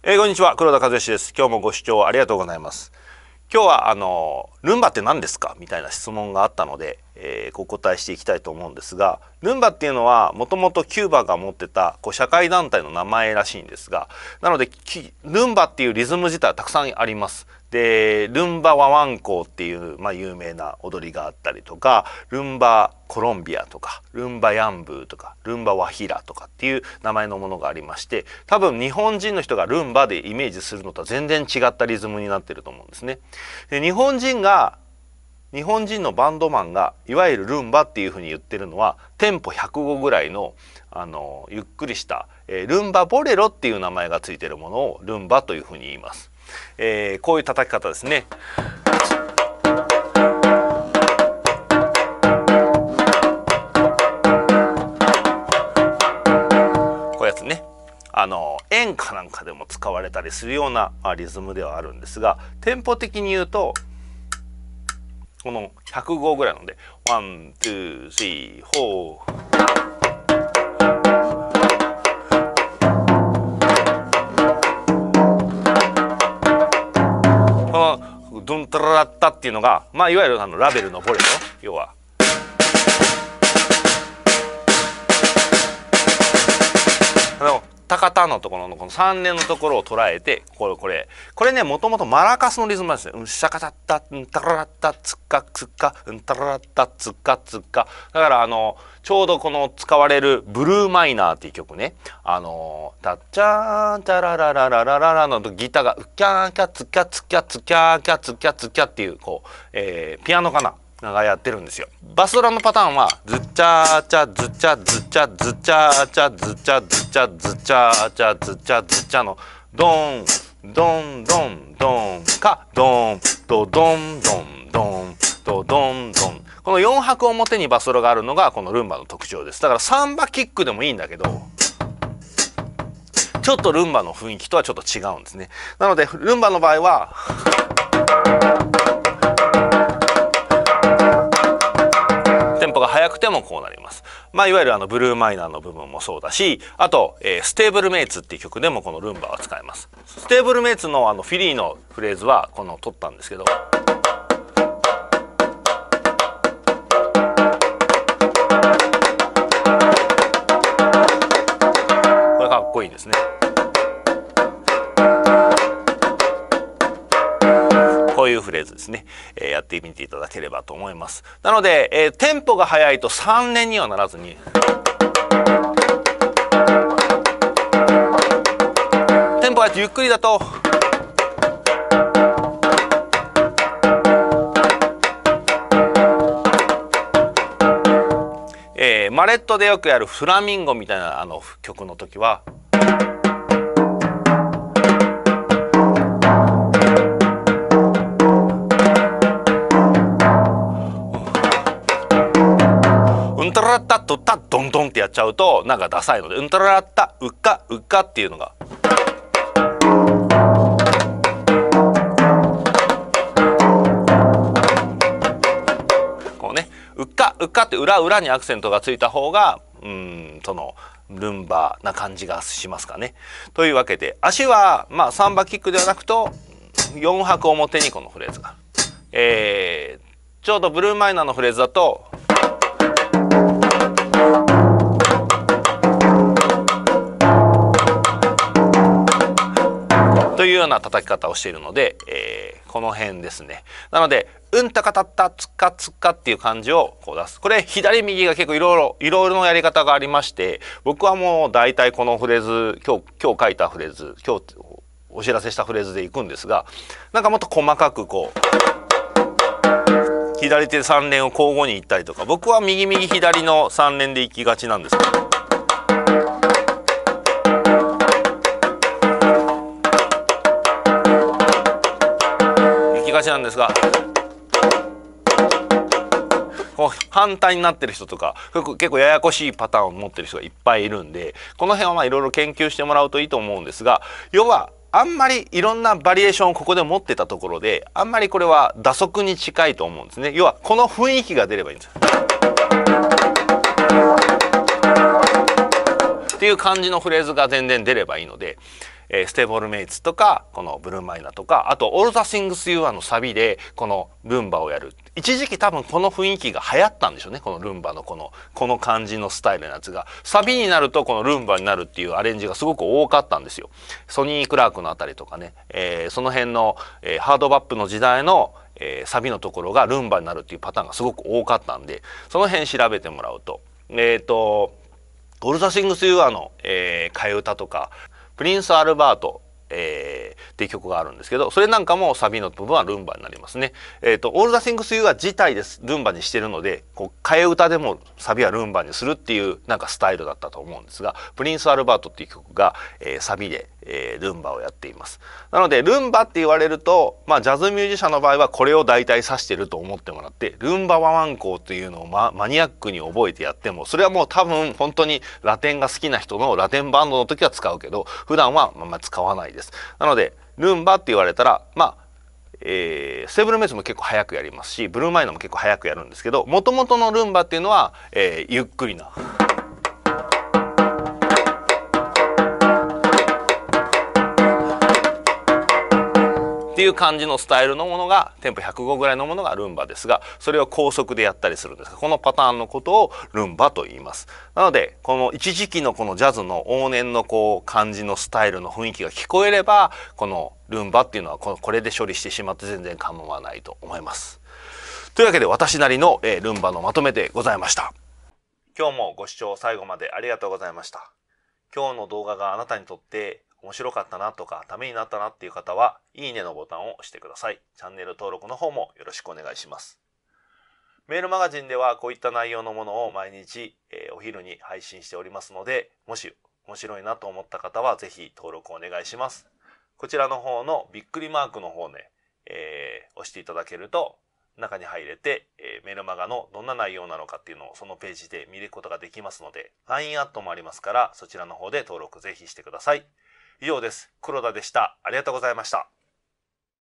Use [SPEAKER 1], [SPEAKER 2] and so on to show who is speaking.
[SPEAKER 1] こんにちは、黒田和義です。今日もご視聴ありがとうございます。今日はルンバって何ですかみたいな質問があったので、お答えしていきたいと思うんですが、ルンバっていうのはもともとキューバが持ってた社会団体の名前らしいんですが、なのでルンバっていうリズム自体はたくさんあります。でルンバワワンコっていう、有名な踊りがあったりとか、ルンバコロンビアとかルンバヤンブーとかルンバワヒラとかっていう名前のものがありまして、多分日本人の人がルンバでイメージするのとは全然違ったリズムになってると思うんですね。で日本人のバンドマンがいわゆるルンバっていうふうに言ってるのはテンポ105ぐらいのゆっくりした、ルンバボレロっていう名前がついてるものをルンバというふうに言います。こういう叩き方ですね。こういうやつね。演歌なんかでも使われたりするようなリズムではあるんですが、テンポ的に言うとこの105ぐらいなのでワン、ツー、スリー、フォー。このドンタララッタっていうのが、いわゆるラベルのボレロ、要は。高田のところのこの3連のところを捉えて、これね、もともとマラカスのリズムなんですよ。シャカタッタンタララッタツッカツッカタララッタツッカツッカ。だからちょうどこの使われるブルーマイナーっていう曲ね、タッチャーンタラララララララのギターがウキャーキャツキャツキャツキャーキャツキャツキャっていうピアノかながやってるんですよ。バスドラのパターンはズッチャーチャズチャズチャズチャーチャズチャズチャズチャーチャズチャズチャのドンドンドンドンかドンドドンドンドンドドンドン、この4拍表にバスドラがあるのがこのルンバの特徴です。だからサンバキックでもいいんだけど、ちょっとルンバの雰囲気とはちょっと違うんですね。なのでルンバの場合はテンポが速くてもこうなります。いわゆるブルーマイナーの部分もそうだし、あと、ステーブルメイツっていう曲でもこのルンバは使えます。ステーブルメイツのフィリーのフレーズは取ったんですけど、これかっこいいですね。こういうフレーズですね、やってみていただければと思います。なので、テンポが速いと3連にはならずに、テンポがゆっくりだとマレットでよくやるフラミンゴみたいな曲の時はウンタラッタッとタッドンドンってやっちゃうとなんかダサいので、ウンタラッタウッカウッカっていうのがこうね、ウッカウッカって裏にアクセントがついた方がルンバな感じがしますかね。というわけで足はサンバキックではなくと4拍表にこのフレーズが、ちょうどブルーマイナーのフレーズだとというような叩き方をしているので、この辺ですね。なのでうんたかたったつかつかっていう感じを出す。これ左右が結構いろいろのやり方がありまして、僕はもう大体このフレーズ今日書いたフレーズ、今日お知らせしたフレーズでいくんですが、なんかもっと細かく左手3連を交互に行ったりとか、僕は右左の3連で行きがちなんですけど、行きがちなんですが、反対になってる人とか結構ややこしいパターンを持ってる人がいっぱいいるんで、この辺はいろいろ研究してもらうといいと思うんですが、要はあんまりいろんなバリエーションをここで持ってたところで、あんまりこれは打足に近いと思うんですね。要はこの雰囲気が出ればいいんですよ。っていう感じのフレーズが全然出ればいいので、 ステーボールメイツとかこのブルーマイナとか、あとオールザシングスユーアのサビでこのルンバをやる。一時期多分この雰囲気が流行ったんでしょうね。このルンバのこの感じのスタイルのやつがサビになるとこのルンバになるっていうアレンジがすごく多かったんですよ。ソニー・クラークのあたりとかね、その辺の、ハードバップの時代のサビのところがルンバになるっていうパターンがすごく多かったんで、その辺調べてもらうと、オールザシングスユーアの、替え歌とかプリンス・アルバート、っていう曲があるんですけど、それなんかもサビの部分はルンバになりますね。オールザシングスユーア自体ですルンバにしてるので、こう替え歌でもサビはルンバにするっていうなんかスタイルだったと思うんですが、プリンス・アルバートっていう曲が、サビで、ルンバをやっています。なのでルンバって言われると、まあジャズミュージシャンの場合はこれを大体指してると思ってもらって、ルンバワワンコっていうのを、マニアックに覚えてやっても、それはもう多分本当にラテンが好きな人のラテンバンドの時は使うけど、普段はまあ使わないです。なのでルンバって言われたら、まあステーブルメイツも結構早くやりますし、ブルーマイナも結構早くやるんですけど、もともとのルンバっていうのは、ゆっくりなっていう感じのスタイルのものがテンポ105ぐらいのものがルンバですが、それを高速でやったりするんですが、このパターンのことをルンバと言います。なのでこの一時期のこのジャズの往年のこう感じのスタイルの雰囲気が聞こえれば、このルンバっていうのはこれで処理してしまって全然構わないと思います。というわけで私なりのルンバのまとめでございました。今日もご視聴最後までありがとうございました。今日の動画があなたにとって面白かったなとかためになったなっていう方は、いいねのボタンを押してください。チャンネル登録の方もよろしくお願いします。メールマガジンではこういった内容のものを毎日、お昼に配信しておりますので、もし面白いなと思った方はぜひ登録お願いします。こちらの方のびっくりマークの方ね、押していただけると中に入れて、メールマガのどんな内容なのかっていうのをそのページで見ることができますので、LINE アットもありますから、そちらの方で登録ぜひしてください。以上です。黒田でした。ありがとうございました。